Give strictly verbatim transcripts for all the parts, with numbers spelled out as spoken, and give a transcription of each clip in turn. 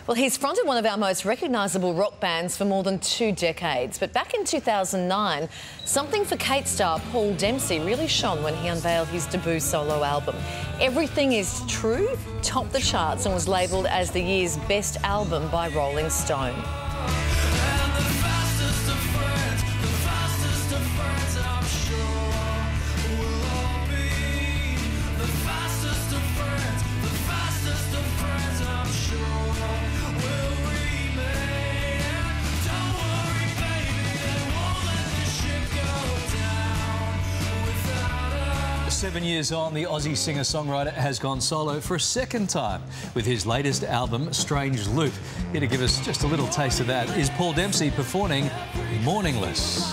Well, he's fronted one of our most recognisable rock bands for more than two decades. But back in two thousand nine, something for Kate star Paul Dempsey really shone when he unveiled his debut solo album. Everything Is True topped the charts and was labelled as the year's best album by Rolling Stone. Seven years on, the Aussie singer-songwriter has gone solo for a second time with his latest album, Strange Loop. Here to give us just a little taste of that is Paul Dempsey performing Morningless.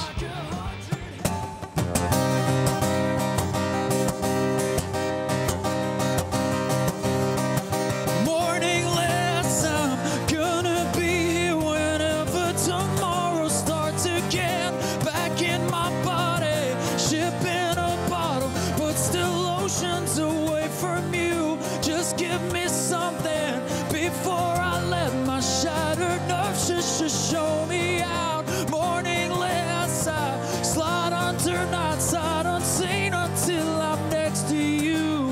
Away from you, just give me something before I let my shattered nerves just, just show me out. Morningless, I slide under nights I'd unseen until I'm next to you.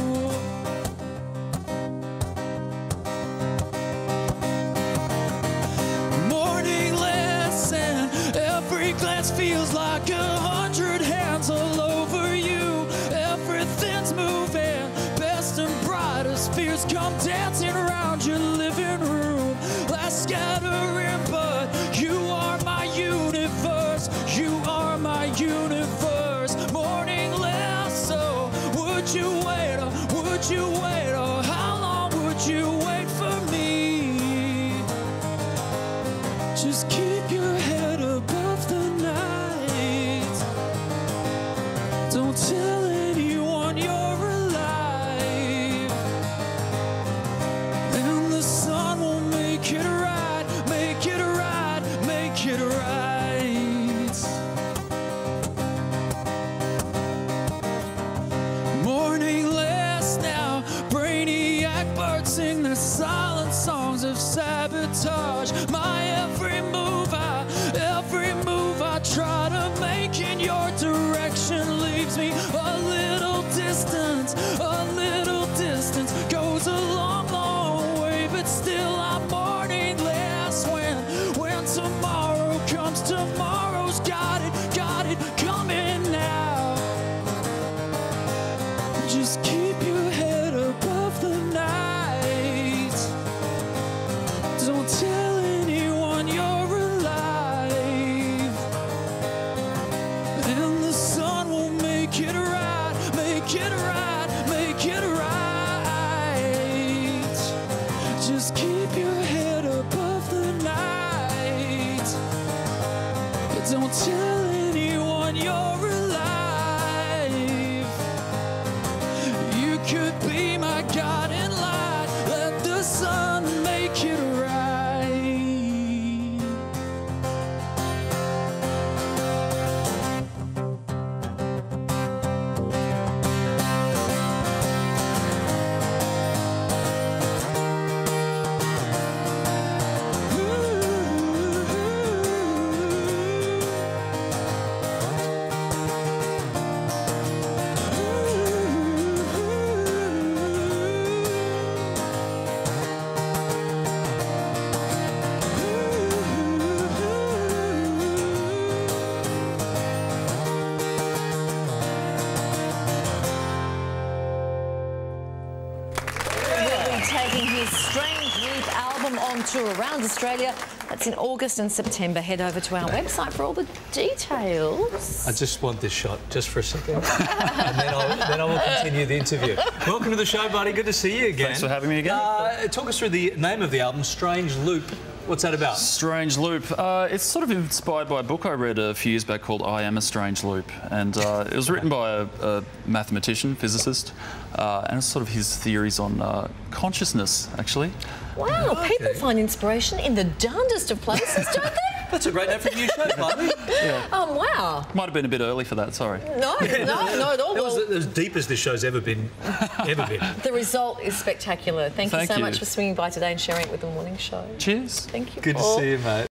Morningless, and every glance feels like a hundred hands all over you. Everything's moving, and brightest fears come dancing around your living room. Last scattering, but you are my universe. You are my universe. Morningless, so would you wait, or would you wait, or how long would you wait for me? Just keep your head above the night. Don't tell anyone you're sing the silent songs of sabotage. My every move, I, every move I try to make in your direction leaves me a little distance, a little distance. Goes a long, long way, but still I'm morningless. When, when tomorrow comes, tomorrow's got it, got it coming now. Just keep your head above the night. Don't tell anyone you're alive, and the sun will make it right, make it right, make it right. Just keep your head above the night. Don't tell anyone you're alive. You could be my guiding light. Let the sun make it right. Taking his Strange Loop album on tour around Australia. That's in August and September. Head over to our website for all the details. I just want this shot, just for a second. and then, I'll, then I will continue the interview. Welcome to the show, buddy. Good to see you again. Thanks for having me again. Uh, talk us through the name of the album, Strange Loop. What's that about? Strange Loop. Uh, it's sort of inspired by a book I read a few years back called I Am a Strange Loop. And uh, it was written by a, a mathematician, physicist, uh, and it's sort of his theories on uh, consciousness, actually. Wow, okay. People find inspiration in the darndest of places, don't they? That's a great name for a new show, Barbie. Yeah. Oh, wow. Might have been a bit early for that, sorry. No, no, not at all. That was Well, as deep as this show's ever been, ever been. the result is spectacular. Thank, Thank you so you. much for swinging by today and sharing it with the morning show. Cheers. Thank you, Good to Paul. see you, mate.